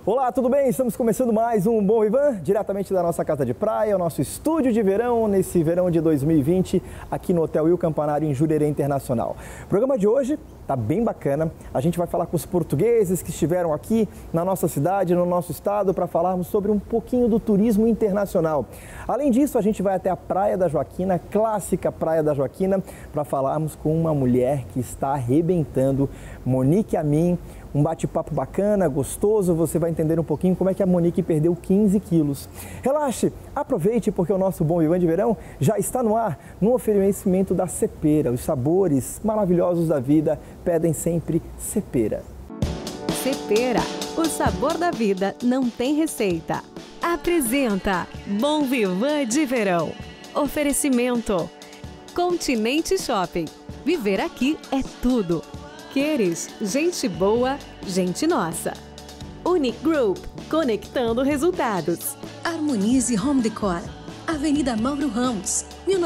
Olá, tudo bem? Estamos começando mais um Bom Vivan, diretamente da nossa casa de praia, o nosso estúdio de verão, nesse verão de 2020, aqui no Hotel Il Campanário, em Jurerê Internacional. O programa de hoje está bem bacana. A gente vai falar com os portugueses que estiveram aqui na nossa cidade, no nosso estado, para falarmos sobre um pouquinho do turismo internacional. Além disso, a gente vai até a Praia da Joaquina, clássica Praia da Joaquina, para falarmos com uma mulher que está arrebentando, Monique Amin. Um bate-papo bacana, gostoso, você vai entender um pouquinho como é que a Monique perdeu 15 quilos. Relaxe, aproveite porque o nosso Bom Vivan de Verão já está no ar, no oferecimento da Cepera. Os sabores maravilhosos da vida pedem sempre Cepera. Cepera, o sabor da vida não tem receita. Apresenta Bom Vivan de Verão. Oferecimento Continente Shopping. Viver aqui é tudo. Queres gente boa, gente nossa. Unique Group, conectando resultados. Harmonize Home Decor, Avenida Mauro Ramos,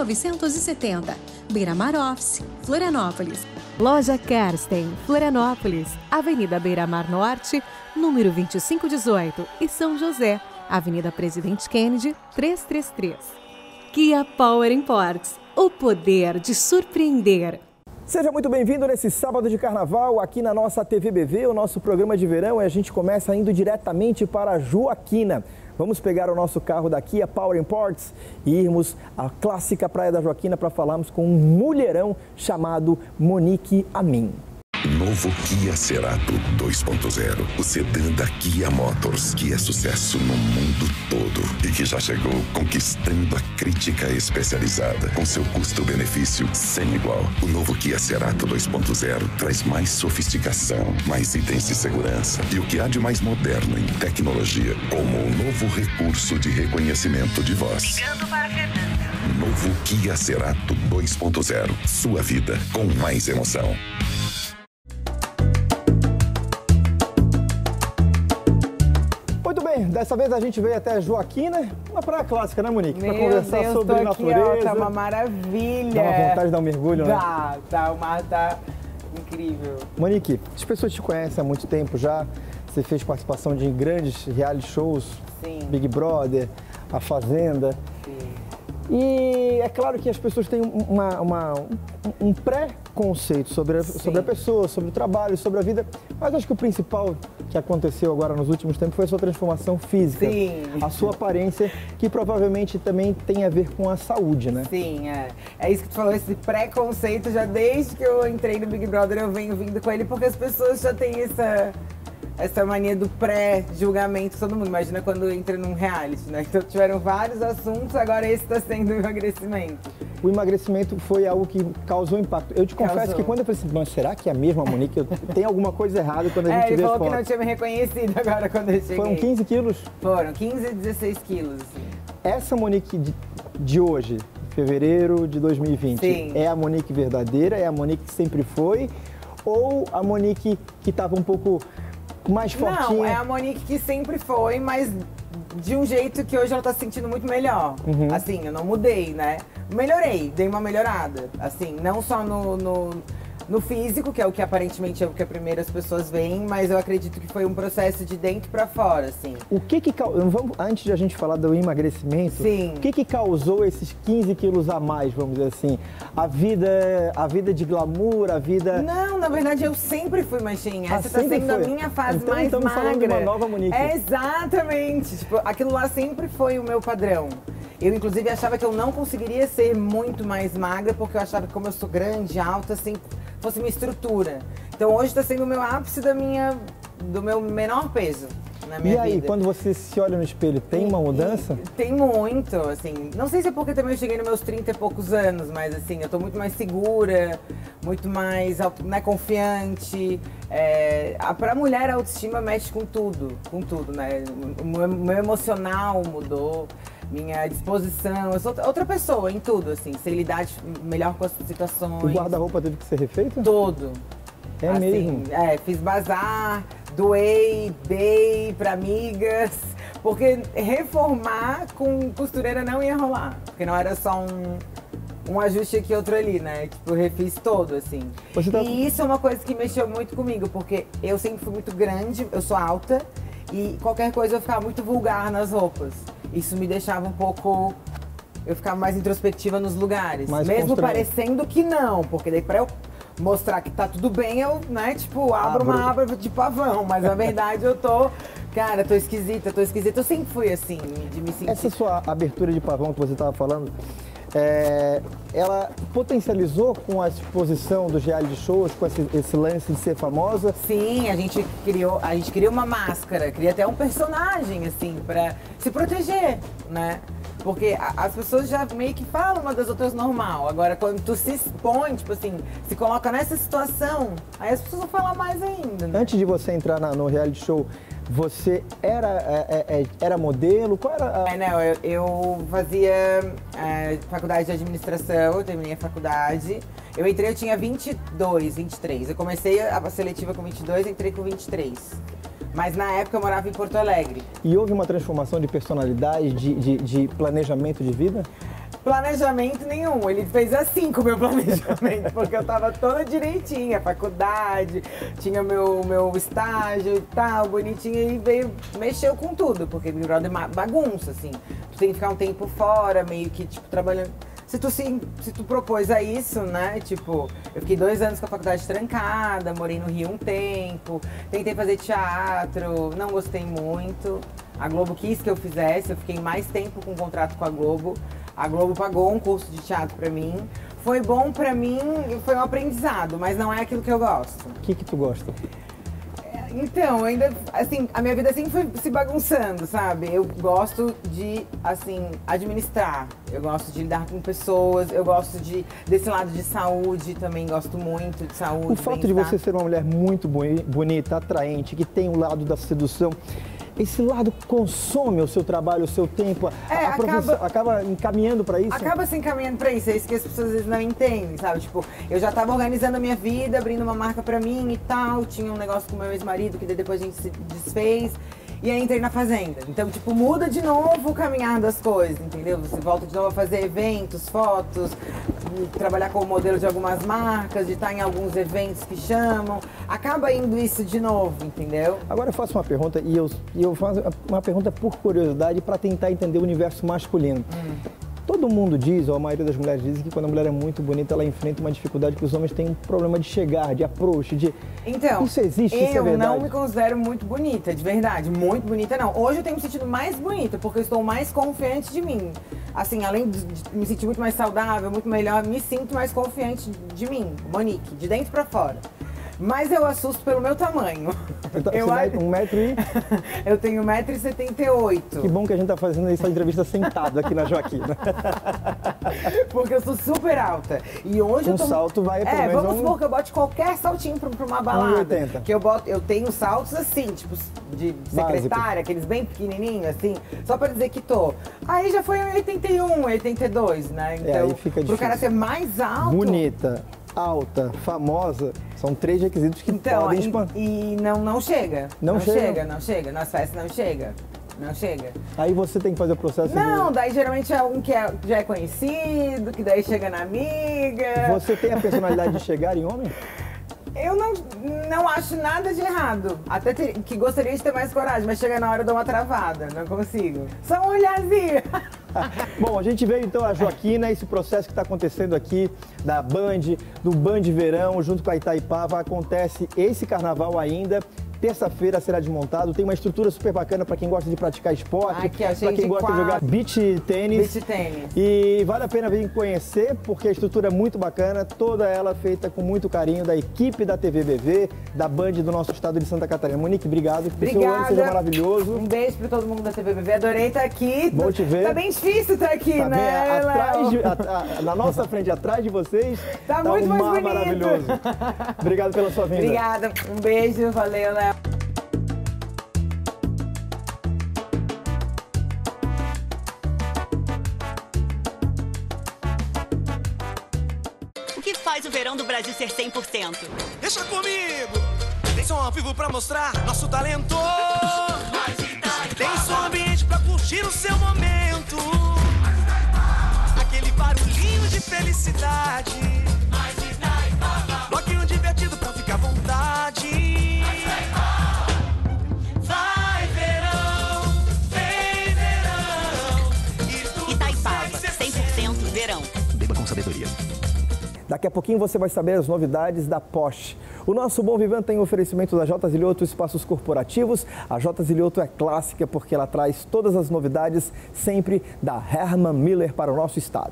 1970, Beira-Mar Office, Florianópolis. Loja Karsten, Florianópolis, Avenida Beira-Mar Norte, número 2518 e São José, Avenida Presidente Kennedy, 333. Kia Power Imports, o poder de surpreender. Seja muito bem-vindo nesse sábado de carnaval aqui na nossa TVBV, o nosso programa de verão, e a gente começa indo diretamente para Joaquina. Vamos pegar o nosso carro daqui, a Power Imports, e irmos à clássica Praia da Joaquina para falarmos com um mulherão chamado Monique Amin. Novo Kia Cerato 2.0, o sedã da Kia Motors, que é sucesso no mundo todo e que já chegou conquistando a crítica especializada com seu custo-benefício sem igual. O novo Kia Cerato 2.0 traz mais sofisticação, mais itens de segurança e o que há de mais moderno em tecnologia, como o novo recurso de reconhecimento de voz. Ligando para Fernanda. Novo Kia Cerato 2.0, sua vida com mais emoção. Muito bem, dessa vez a gente veio até Joaquina, uma praia clássica, né, Monique? Para Meu conversar Deus, sobre tô natureza. aqui, ó, tá uma maravilha. Dá uma vontade de dar um mergulho, né? Tá, o mar tá incrível. Monique, as pessoas te conhecem há muito tempo já. Você fez participação de grandes reality shows, Sim. Big Brother, A Fazenda. Sim. E é claro que as pessoas têm um pré-conceito sobre a pessoa, sobre o trabalho, sobre a vida. Mas acho que o principal que aconteceu agora nos últimos tempos foi a sua transformação física. Sim. A sua aparência, que provavelmente também tem a ver com a saúde, né? Sim, é isso que tu falou, esse preconceito, já desde que eu entrei no Big Brother eu venho vindo com ele, porque as pessoas já têm essa mania do pré-julgamento, todo mundo imagina quando entra num reality, né? Então tiveram vários assuntos, agora esse está sendo o emagrecimento. O emagrecimento foi algo que causou impacto. Eu te confesso que quando eu falei assim, mas será que é a mesma Monique? Tem alguma coisa errada quando a gente vê ele as falou fotos. que não tinha me reconhecido agora quando eu cheguei. Foram 15 quilos? Foram 15 a 16 quilos, assim. Essa Monique de hoje, fevereiro de 2020, Sim. É a Monique verdadeira? É a Monique que sempre foi? Ou a Monique que estava um pouco mais fortinha? Não, é a Monique que sempre foi, mas de um jeito que hoje ela tá se sentindo muito melhor. Assim, eu não mudei, né? Melhorei, dei uma melhorada. Assim, não só no físico, que é o que aparentemente é o que as primeiras pessoas veem, mas eu acredito que foi um processo de dentro pra fora, assim. O que antes de a gente falar do emagrecimento, Sim. O que causou esses 15 quilos a mais, vamos dizer assim? A vida de glamour, a vida... Não, na verdade eu sempre fui mais cheinha. Essa tá sempre sendo a foi? minha fase Então, mais estamos magra. falando de uma nova Monique. Exatamente. Tipo, aquilo lá sempre foi o meu padrão. Eu, inclusive, achava que eu não conseguiria ser muito mais magra, porque eu achava que como eu sou grande, alta, assim, fosse minha estrutura. Então hoje tá sendo o meu ápice do meu menor peso na minha vida. E aí, quando você se olha no espelho, tem uma mudança? Tem muito, assim, não sei se é porque também eu cheguei nos meus 30 e poucos anos, mas assim, eu tô muito mais segura, muito mais, né, confiante. Pra mulher a autoestima mexe com tudo, né? O meu emocional mudou. Minha disposição, eu sou outra pessoa em tudo, assim, sei lidar melhor com as situações. O guarda-roupa teve que ser refeito? Todo. É assim, mesmo? Fiz bazar, doei, dei pra amigas, porque reformar com costureira não ia rolar, porque não era só um ajuste aqui, outro ali, né? Tipo, eu refiz todo, assim. E isso é uma coisa que mexeu muito comigo, porque eu sempre fui muito grande, eu sou alta, e qualquer coisa eu ficava muito vulgar nas roupas. Isso me deixava um pouco... Eu ficava mais introspectiva nos lugares, mesmo parecendo que não, porque daí pra eu mostrar que tá tudo bem, eu, né, tipo, abro uma aba de pavão, mas na verdade eu tô... Cara, tô esquisita. Eu sempre fui assim, de me sentir... Essa sua abertura de pavão que você estava falando, ela potencializou com a exposição dos reality shows, com esse lance de ser famosa? Sim, a gente criou uma máscara, cria até um personagem, assim, pra se proteger, né? Porque as pessoas já meio que falam uma das outras normal. Agora, quando tu se expõe, tipo assim, se coloca nessa situação, aí as pessoas vão falar mais ainda, né? Antes de você entrar no reality show, você era modelo? Qual era a... Não, eu fazia faculdade de administração, eu terminei a faculdade. Eu tinha 22, 23. Eu comecei a seletiva com 22 e entrei com 23. Mas na época eu morava em Porto Alegre. E houve uma transformação de personalidade, de planejamento de vida? Planejamento nenhum, ele fez assim com o meu planejamento, porque eu tava toda direitinha, faculdade, tinha meu estágio e tal, bonitinha, e mexeu com tudo, porque Big Brother é bagunça, assim. Tu tem que ficar um tempo fora, meio que, tipo, trabalhando. Se tu propôs a isso, né, tipo, eu fiquei 2 anos com a faculdade trancada, morei no Rio um tempo, tentei fazer teatro, não gostei muito. A Globo quis que eu fizesse, eu fiquei mais tempo com contrato com a Globo. A Globo pagou um curso de teatro pra mim. Foi bom pra mim, foi um aprendizado, mas não é aquilo que eu gosto. O que tu gosta? Então, ainda, assim, a minha vida sempre foi se bagunçando, sabe? Eu gosto de, assim, administrar. Eu gosto de lidar com pessoas, eu gosto desse lado de saúde, também gosto muito de saúde. O fato de você ser uma mulher muito bonita, atraente, que tem o lado da sedução, esse lado consome o seu trabalho, o seu tempo, acaba encaminhando para isso? Acaba se encaminhando para isso, é isso que as pessoas às vezes não entendem, sabe? Tipo, eu já tava organizando a minha vida, abrindo uma marca para mim e tal, tinha um negócio com o meu ex-marido que depois a gente se desfez. E aí entrei na Fazenda. Então, tipo, muda de novo o caminhar das coisas, entendeu? Você volta de novo a fazer eventos, fotos, trabalhar como modelo de algumas marcas, de estar em alguns eventos que chamam. Acaba indo isso de novo, entendeu? Agora eu faço uma pergunta, e eu faço uma pergunta por curiosidade para tentar entender o universo masculino. Todo mundo diz, ou a maioria das mulheres dizem, que quando a mulher é muito bonita, ela enfrenta uma dificuldade que os homens têm um problema de chegar, de approach, de... Então, isso existe, isso é verdade? Eu não me considero muito bonita, de verdade. Muito bonita, não. Hoje eu tenho me sentido mais bonita, porque eu estou mais confiante de mim. Assim, além de me sentir muito mais saudável, muito melhor, me sinto mais confiante de mim, Monique, de dentro pra fora. Mas eu assusto pelo meu tamanho. Então, você mede 1 metro e... Eu tenho 1,78 m. Que bom que a gente tá fazendo essa entrevista sentado aqui na Joaquina. Porque eu sou super alta. E hoje salto vai pelo menos vamos supor que eu bote qualquer saltinho pra uma balada. 1,80 m. Que eu tenho saltos assim, tipo, de secretária, aqueles bem pequenininhos, assim, só pra dizer que tô. Aí já foi 1,81 m, 1,82 m, né? Então, aí fica difícil. Pro cara ser mais alto... Bonita, alta, famosa, são 3 requisitos que podem espantar. E não chega. Não chega. Não chega. Nas festas não chega. Não chega. Aí você tem que fazer o processo daí geralmente é um que já é conhecido, que daí chega na amiga. Você tem a personalidade de chegar em homem? Eu não acho nada de errado. Até que gostaria de ter mais coragem, mas chega na hora eu dou uma travada. Não consigo. Só um olharzinho. Bom, a gente veio então a Joaquina, esse processo que está acontecendo aqui da Band, do Band Verão, junto com a Itaipava. Acontece esse carnaval ainda. Terça-feira será desmontado, tem uma estrutura super bacana para quem gosta de praticar esporte, para quem gosta de jogar beach tênis. E vale a pena vir conhecer, porque a estrutura é muito bacana, toda ela feita com muito carinho da equipe da TV BV, da Band do nosso estado de Santa Catarina. Monique, obrigado, que o seu ano seja maravilhoso. Um beijo para todo mundo da TV BV, adorei estar aqui. Bom te ver. Tá bem difícil estar aqui, né, na nossa frente, atrás de vocês, tá muito mais bonito. Maravilhoso. Obrigado pela sua vinda. Obrigada, um beijo, valeu, Léo. O que faz o verão do Brasil ser 100%? Deixa comigo! Tem som ao vivo pra mostrar nosso talento. Tem som ambiente pra curtir o seu momento. Aquele barulhinho de felicidade. Bloquinho divertido pra ficar à vontade. Vai ver. consultoria. Daqui a pouquinho você vai saber as novidades da Porsche. O nosso Bom Vivan tem oferecimento da J. Zilioto Espaços Corporativos. A J. Zilioto é clássica porque ela traz todas as novidades sempre da Herman Miller para o nosso estado.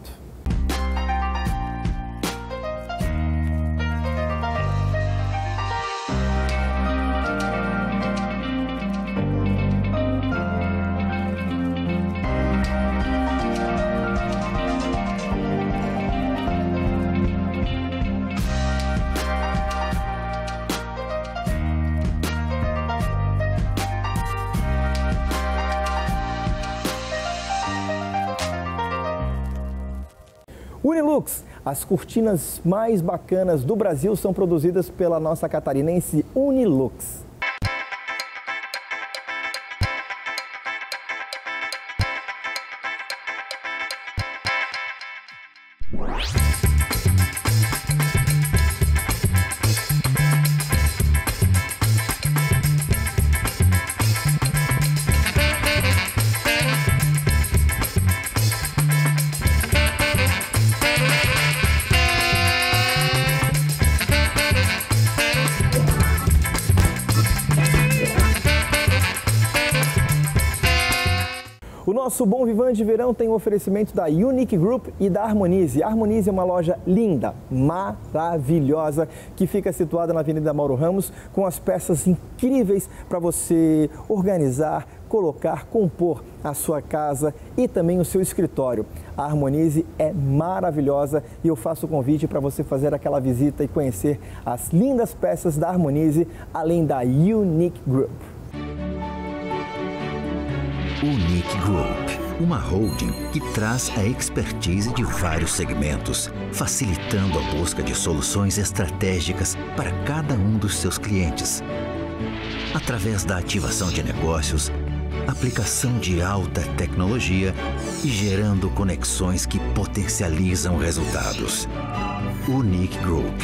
Unilux, as cortinas mais bacanas do Brasil são produzidas pela nossa catarinense Unilux. O nosso Bom Vivan de verão tem o oferecimento da Unique Group e da Harmonize. A Harmonize é uma loja linda, maravilhosa, que fica situada na Avenida Mauro Ramos, com as peças incríveis para você organizar, colocar, compor a sua casa e também o seu escritório. A Harmonize é maravilhosa e eu faço o convite para você fazer aquela visita e conhecer as lindas peças da Harmonize, além da Unique Group. Unique Group, uma holding que traz a expertise de vários segmentos, facilitando a busca de soluções estratégicas para cada um dos seus clientes. Através da ativação de negócios, aplicação de alta tecnologia e gerando conexões que potencializam resultados. Unique Group.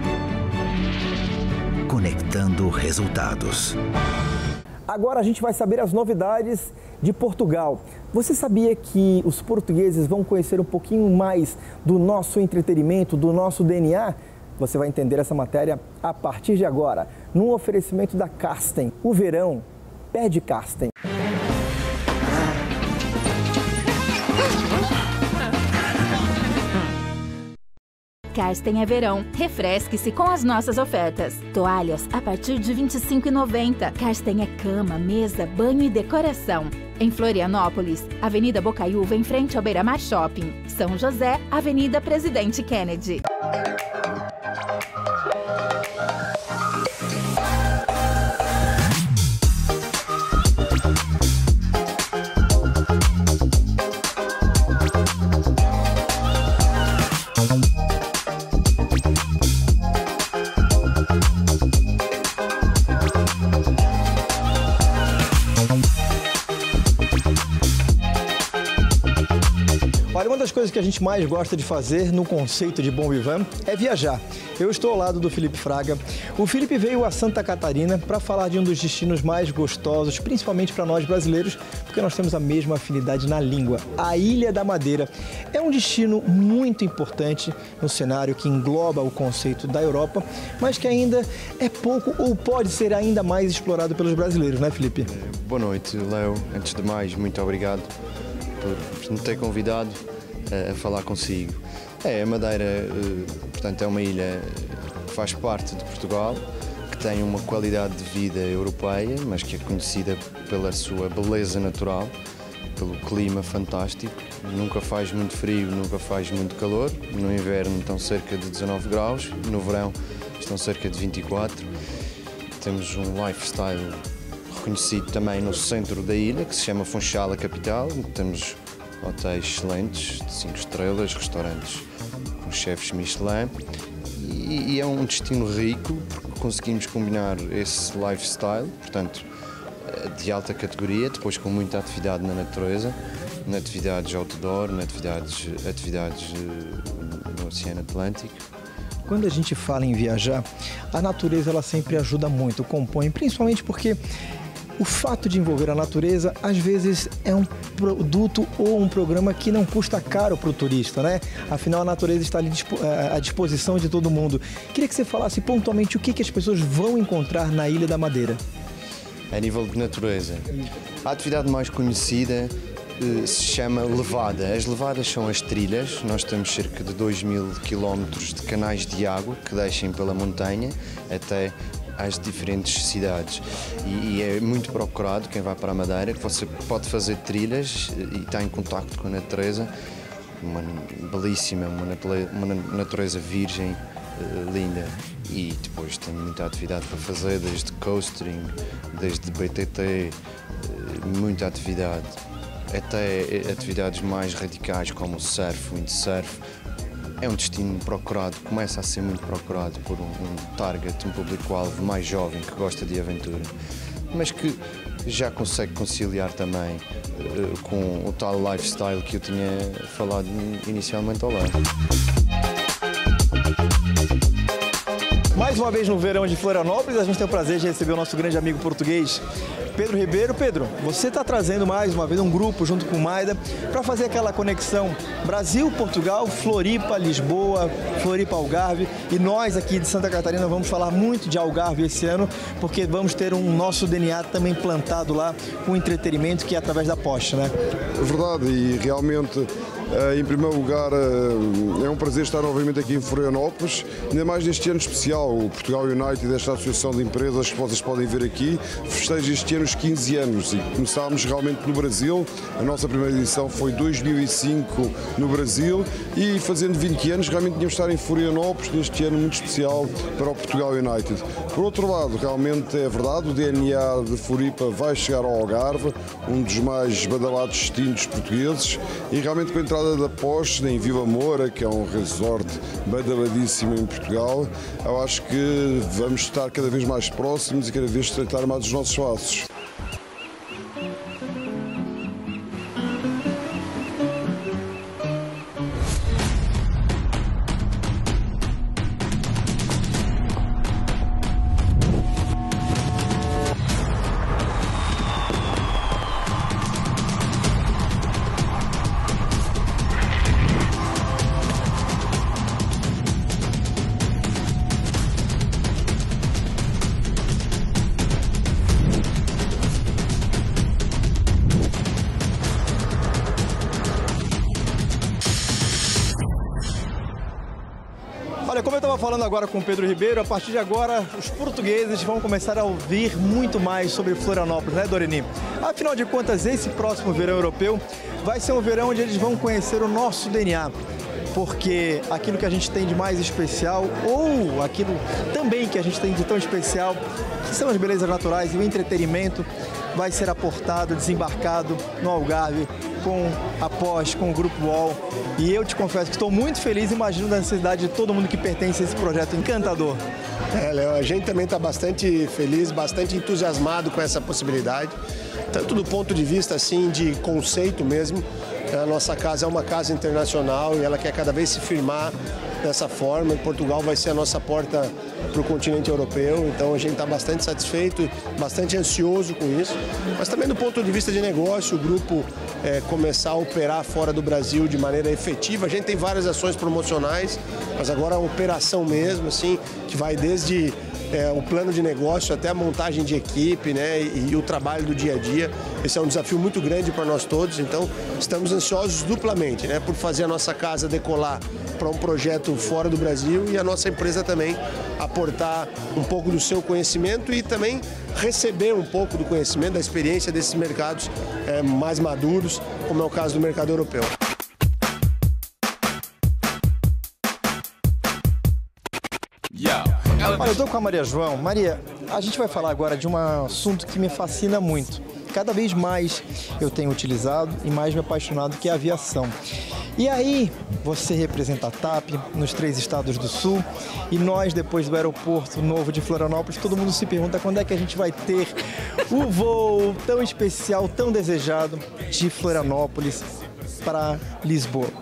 Conectando resultados. Agora a gente vai saber as novidades de Portugal. Você sabia que os portugueses vão conhecer um pouquinho mais do nosso entretenimento, do nosso DNA? Você vai entender essa matéria a partir de agora, num oferecimento da Karsten. O verão pede Karsten. Karsten é verão. Refresque-se com as nossas ofertas. Toalhas a partir de R$ 25,90. Karsten é cama, mesa, banho e decoração. Em Florianópolis, Avenida Bocaiúva, em frente ao Beira Mar Shopping. São José, Avenida Presidente Kennedy. Olha, uma das coisas que a gente mais gosta de fazer no conceito de Bom Vivan é viajar. Eu estou ao lado do Felipe Fraga. O Felipe veio a Santa Catarina para falar de um dos destinos mais gostosos, principalmente para nós brasileiros, porque nós temos a mesma afinidade na língua. A Ilha da Madeira é um destino muito importante no cenário que engloba o conceito da Europa, mas que ainda é pouco ou pode ser ainda mais explorado pelos brasileiros, né, Felipe? Boa noite, Léo. Antes de mais, muito obrigado por me ter convidado a falar consigo. A Madeira, portanto, é uma ilha que faz parte de Portugal, que tem uma qualidade de vida europeia, mas que é conhecida pela sua beleza natural, pelo clima fantástico. Nunca faz muito frio, nunca faz muito calor. No inverno estão cerca de 19 graus, no verão estão cerca de 24. Temos um lifestyle reconhecido também no centro da ilha, que se chama Funchal, a capital. Temos hotéis excelentes, de 5 estrelas, restaurantes com chefes Michelin. E é um destino rico, porque conseguimos combinar esse lifestyle, portanto, de alta categoria, depois com muita atividade na natureza, na atividades outdoor, na atividades no Oceano Atlântico. Quando a gente fala em viajar, a natureza ela sempre ajuda muito, compõe, principalmente porque o fato de envolver a natureza, às vezes, é um produto ou um programa que não custa caro para o turista, né? Afinal, a natureza está ali à disposição de todo mundo. Queria que você falasse pontualmente o que as pessoas vão encontrar na Ilha da Madeira. A nível de natureza, a atividade mais conhecida se chama levada. As levadas são as trilhas. Nós temos cerca de 2.000 quilómetros de canais de água que descem pela montanha até às diferentes cidades. E é muito procurado quem vai para a Madeira, que você pode fazer trilhas e está em contacto com a natureza. Uma belíssima, uma natureza virgem, linda. E depois tem muita atividade para fazer, desde coastering, desde BTT, muita atividade. Até atividades mais radicais como o surf, o windsurf. É um destino procurado, começa a ser muito procurado por um target, um público-alvo mais jovem que gosta de aventura, mas que já consegue conciliar também com o tal lifestyle que eu tinha falado inicialmente ao lado. Mais uma vez no verão de Florianópolis, a gente tem o prazer de receber o nosso grande amigo português, Pedro Ribeiro. Pedro, você está trazendo mais uma vez um grupo junto com o Maida para fazer aquela conexão Brasil, Portugal, Floripa, Lisboa, Floripa, Algarve. E nós aqui de Santa Catarina vamos falar muito de Algarve esse ano, porque vamos ter um nosso DNA também plantado lá com entretenimento, que é através da Porsche, né? É verdade, e realmente, em primeiro lugar, é um prazer estar novamente aqui em Florianópolis, ainda mais neste ano especial. O Portugal United, esta associação de empresas que vocês podem ver aqui, festeja este ano os 15 anos e começámos realmente no Brasil. A nossa primeira edição foi 2005 no Brasil e fazendo 20 anos realmente tínhamos de estar em Florianópolis neste ano muito especial para o Portugal United. Por outro lado, realmente é verdade, o DNA de Floripa vai chegar ao Algarve, um dos mais badalados destinos portugueses, e realmente com a entrada da Porsche em Vila Moura, que é um resort badaladíssimo em Portugal, eu acho que vamos estar cada vez mais próximos e cada vez estreitar mais os nossos laços. Olha, como eu estava falando agora com o Pedro Ribeiro, a partir de agora os portugueses vão começar a ouvir muito mais sobre Florianópolis, né, Doreni? Afinal de contas, esse próximo verão europeu vai ser um verão onde eles vão conhecer o nosso DNA. Porque aquilo que a gente tem de mais especial, ou aquilo também que a gente tem de tão especial, que são as belezas naturais e o entretenimento, vai ser aportado, desembarcado no Algarve com a Porsche, com o Grupo Wall. E eu te confesso que estou muito feliz, imagino da necessidade de todo mundo que pertence a esse projeto encantador. Léo, a gente também está bastante feliz, bastante entusiasmado com essa possibilidade, tanto do ponto de vista assim de conceito mesmo. A nossa casa é uma casa internacional e ela quer cada vez se firmar dessa forma. Portugal vai ser a nossa porta para o continente europeu, então a gente está bastante satisfeito, bastante ansioso com isso. Mas também do ponto de vista de negócio, o grupo começar a operar fora do Brasil de maneira efetiva. A gente tem várias ações promocionais, mas agora a operação mesmo, assim, que vai desde o plano de negócio até a montagem de equipe, né, e o trabalho do dia a dia. Esse é um desafio muito grande para nós todos, então estamos ansiosos duplamente, né, por fazer a nossa casa decolar para um projeto fora do Brasil e a nossa empresa também aportar um pouco do seu conhecimento e também receber um pouco do conhecimento, da experiência desses mercados mais maduros, como é o caso do mercado europeu. Olha, eu estou com a Maria João. Maria, a gente vai falar agora de um assunto que me fascina muito. Cada vez mais eu tenho utilizado e mais me apaixonado, que é a aviação. E aí, você representa a TAP nos 3 estados do Sul e nós, depois do aeroporto novo de Florianópolis, todo mundo se pergunta quando é que a gente vai ter o voo tão especial, tão desejado de Florianópolis para Lisboa.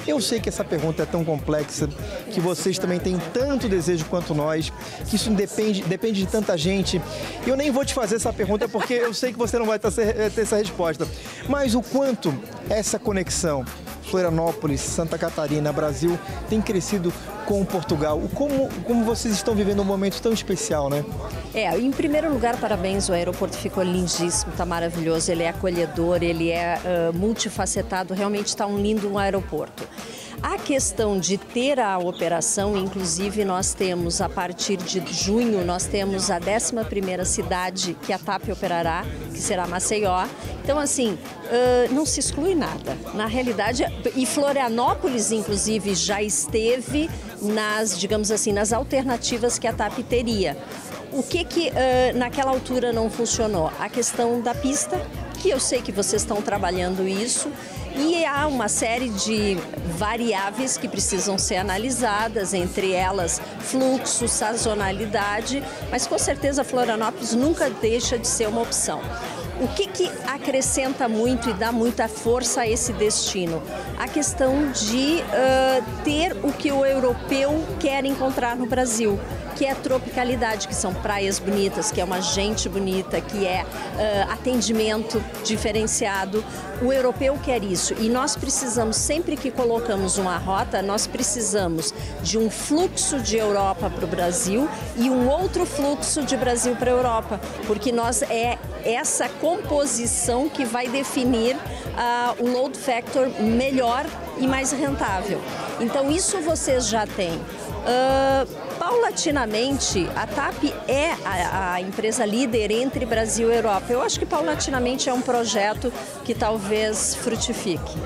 Eu sei que essa pergunta é tão complexa, que vocês também têm tanto desejo quanto nós, que isso depende de tanta gente. Eu nem vou te fazer essa pergunta porque eu sei que você não vai ter essa resposta. Mas o quanto essa conexão Florianópolis, Santa Catarina, Brasil tem crescido com Portugal. Como vocês estão vivendo um momento tão especial, né? Em primeiro lugar, parabéns, o aeroporto ficou lindíssimo, está maravilhoso, ele é acolhedor, ele é multifacetado, realmente está um lindo aeroporto. A questão de ter a operação, inclusive nós temos, a partir de junho, nós temos a 11ª cidade que a TAP operará, que será Maceió. Então, assim, não se exclui nada. Na realidade, e Florianópolis, inclusive, já esteve nas, digamos assim, nas alternativas que a TAP teria. O que naquela altura não funcionou? A questão da pista, que eu sei que vocês estão trabalhando isso, e há uma série de variáveis que precisam ser analisadas, entre elas fluxo, sazonalidade, mas com certeza Florianópolis nunca deixa de ser uma opção. O que acrescenta muito e dá muita força a esse destino? A questão de ter o que o europeu quer encontrar no Brasil, que é a tropicalidade, que são praias bonitas, que é uma gente bonita, que é atendimento diferenciado. O europeu quer isso e nós precisamos, sempre que colocamos uma rota, nós precisamos de um fluxo de Europa para o Brasil e um outro fluxo de Brasil para a Europa, porque é essa composição que vai definir o load factor melhor e mais rentável. Então isso vocês já têm. Paulatinamente, a TAP é a empresa líder entre Brasil e Europa. Eu acho que paulatinamente é um projeto que talvez frutifique.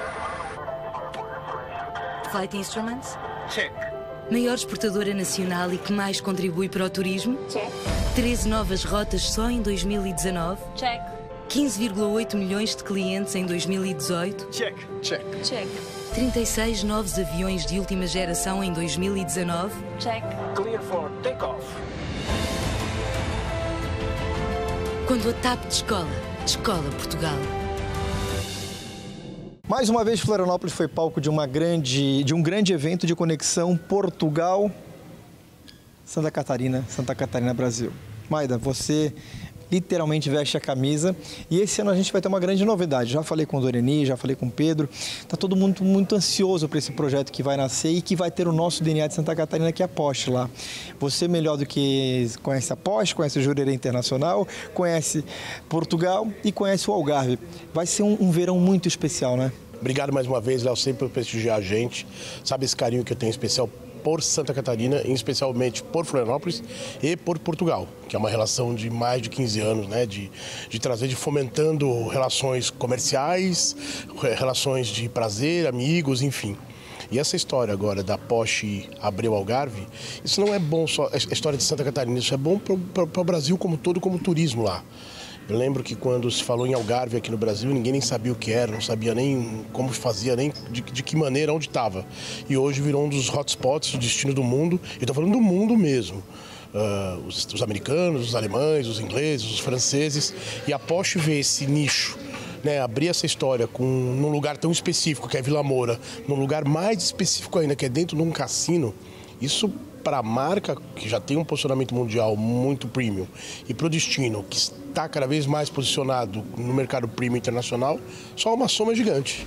Flight Instruments? Check. Maior exportadora nacional e que mais contribui para o turismo? Check. 13 novas rotas só em 2019? Check. 15,8 milhões de clientes em 2018? Check. Check. Check. 36 novos aviões de última geração em 2019? Check. Clear for takeoff. Quando a TAP descola Portugal. Mais uma vez, Florianópolis foi palco de um grande evento de conexão Portugal-Santa Catarina, Brasil. Maida, você literalmente veste a camisa e esse ano a gente vai ter uma grande novidade. Já falei com o Doreni, já falei com o Pedro, está todo mundo muito ansioso para esse projeto que vai nascer e que vai ter o nosso DNA de Santa Catarina, que é a Porsche lá. Você melhor do que conhece a Porsche, conhece o Jurerê Internacional, conhece Portugal e conhece o Algarve. Vai ser um verão muito especial, né? Obrigado mais uma vez, Léo, sempre por prestigiar a gente. Sabe esse carinho que eu tenho especial por Santa Catarina, especialmente por Florianópolis e por Portugal, que é uma relação de mais de 15 anos, né, de fomentando relações comerciais, relações de prazer, amigos, enfim. E essa história agora da Porsche Abreu Algarve, isso não é bom só a história de Santa Catarina, isso é bom para o Brasil como todo, como turismo lá. Eu lembro que quando se falou em Algarve aqui no Brasil, ninguém nem sabia o que era, não sabia nem como fazia, nem de que maneira, onde estava. E hoje virou um dos hotspots do destino do mundo, e estou falando do mundo mesmo. Os americanos, os alemães, os ingleses, os franceses, e a Porsche vê esse nicho, né, abrir essa história num lugar tão específico, que é Vila Moura, num lugar mais específico ainda, que é dentro de um cassino, isso para a marca, que já tem um posicionamento mundial muito premium, e para o destino, que está cada vez mais posicionado no mercado premium internacional, só uma soma gigante.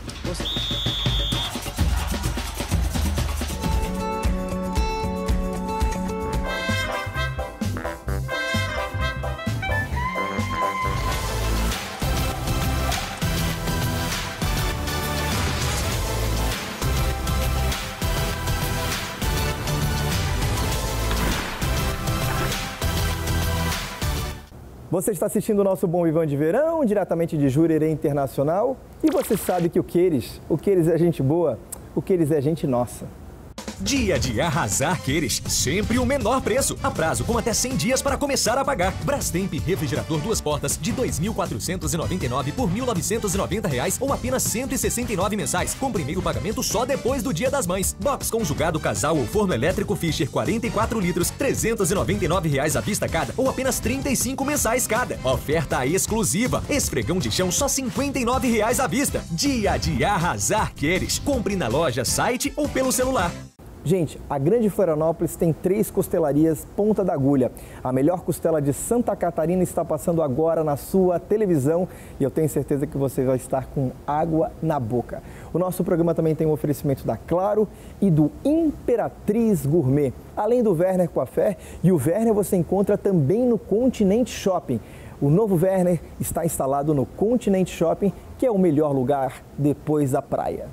Você está assistindo o nosso Bom Vivan de Verão, diretamente de Jurerê Internacional. E você sabe que o Queires é gente boa, o Queires é gente nossa. Dia de arrasar queres, sempre o menor preço. A prazo com até 100 dias para começar a pagar. Brastemp refrigerador 2 portas de R$ 2.499 por R$ 1.990 ou apenas R$ 169 mensais, com primeiro pagamento só depois do Dia das Mães. Box conjugado casal ou forno elétrico Fischer 44 litros, R$ 399 à vista cada ou apenas 35 mensais cada. Oferta exclusiva. Esfregão de chão só R$ 59 à vista. Dia de arrasar queres. Compre na loja, site ou pelo celular. Gente, a Grande Florianópolis tem 3 costelarias Ponta da Agulha. A melhor costela de Santa Catarina está passando agora na sua televisão e eu tenho certeza que você vai estar com água na boca. O nosso programa também tem um oferecimento da Claro e do Imperatriz Gourmet. Além do Werner Coiffé, e o Werner você encontra também no Continente Shopping. O novo Werner está instalado no Continente Shopping, que é o melhor lugar depois da praia.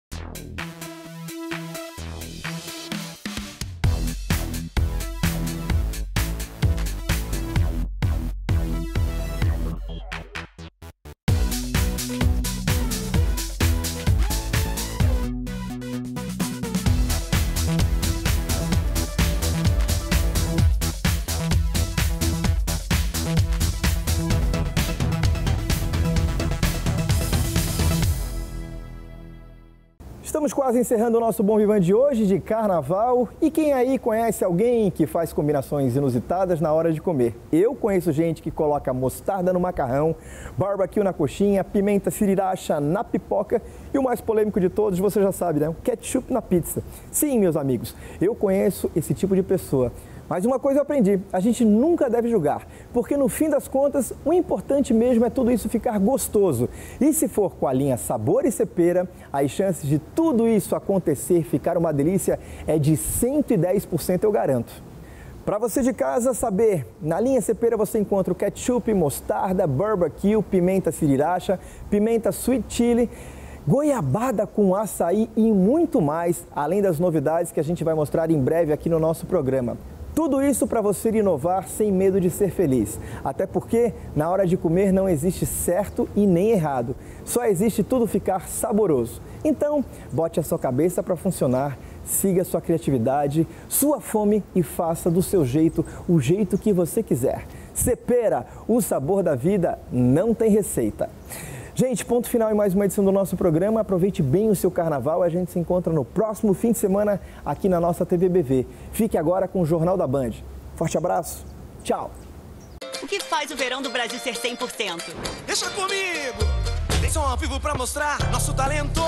Estamos quase encerrando o nosso Bom Vivan de hoje, de carnaval. E quem aí conhece alguém que faz combinações inusitadas na hora de comer? Eu conheço gente que coloca mostarda no macarrão, barbecue na coxinha, pimenta sriracha na pipoca e o mais polêmico de todos, você já sabe, né? O ketchup na pizza. Sim, meus amigos, eu conheço esse tipo de pessoa. Mas uma coisa eu aprendi, a gente nunca deve julgar, porque no fim das contas, o importante mesmo é tudo isso ficar gostoso. E se for com a linha Sabor e Cepera, as chances de tudo isso acontecer, ficar uma delícia, é de 110%, eu garanto. Para você de casa saber, na linha Cepera você encontra o ketchup, mostarda, barbecue, pimenta sriracha, pimenta sweet chili, goiabada com açaí e muito mais, além das novidades que a gente vai mostrar em breve aqui no nosso programa. Tudo isso para você inovar sem medo de ser feliz. Até porque, na hora de comer, não existe certo e nem errado. Só existe tudo ficar saboroso. Então, bote a sua cabeça para funcionar, siga a sua criatividade, sua fome e faça do seu jeito, o jeito que você quiser. Cepera, o sabor da vida não tem receita. Gente, ponto final em mais uma edição do nosso programa. Aproveite bem o seu carnaval. A gente se encontra no próximo fim de semana aqui na nossa TV BV. Fique agora com o Jornal da Band. Forte abraço. Tchau. O que faz o verão do Brasil ser 100%? Deixa comigo. Tem som ao vivo pra mostrar nosso talento.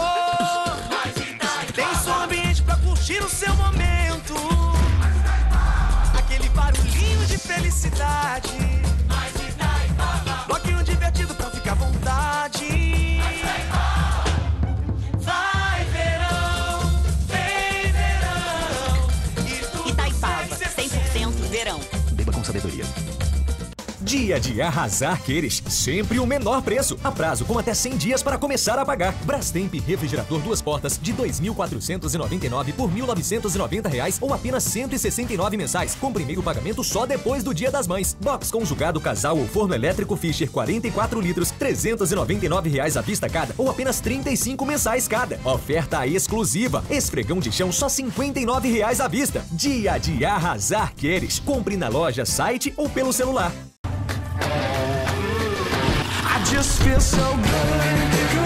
Tem som ambiente pra curtir o seu momento. Aquele barulhinho de felicidade. Bloquinho divertido pra ficar à vontade. Vai verão, vem verão. Itaipava, 100% verão. Beba com sabedoria. Dia de arrasar queres, sempre o menor preço. A prazo com até 100 dias para começar a pagar. Brastemp refrigerador 2 portas de R$ 2.499 por R$ 1.990 ou apenas R$ 169 mensais, com primeiro pagamento só depois do Dia das Mães. Box conjugado casal ou forno elétrico Fischer 44 litros, R$ 399 à vista cada ou apenas 35 mensais cada. Oferta exclusiva. Esfregão de chão só R$ 59 à vista. Dia de arrasar queres. Compre na loja, site ou pelo celular. I just feel so good, good,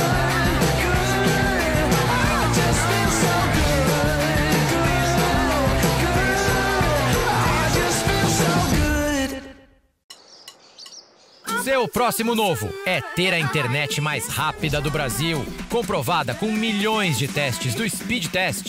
good. I just feel so good, good, good. I just feel so good. Seu próximo novo é ter a internet mais rápida do Brasil, comprovada com milhões de testes do Speed Test.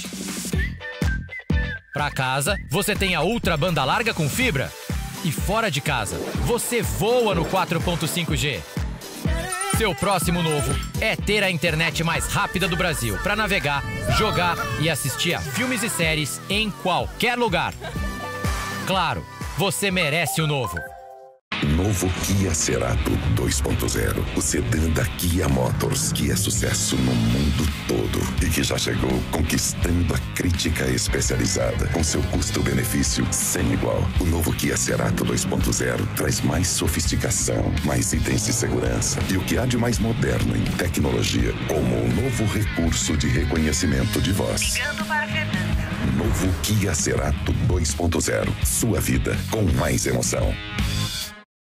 Para casa, você tem a ultra banda larga com fibra. E fora de casa, você voa no 4.5G. Seu próximo novo é ter a internet mais rápida do Brasil para navegar, jogar e assistir a filmes e séries em qualquer lugar. Claro, você merece o novo. Novo Kia Cerato 2.0, o sedã da Kia Motors, que é sucesso no mundo todo e que já chegou conquistando a crítica especializada com seu custo-benefício sem igual. O novo Kia Cerato 2.0 traz mais sofisticação, mais itens de segurança e o que há de mais moderno em tecnologia, como o novo recurso de reconhecimento de voz. Ligando para Fernanda. Novo Kia Cerato 2.0. Sua vida com mais emoção.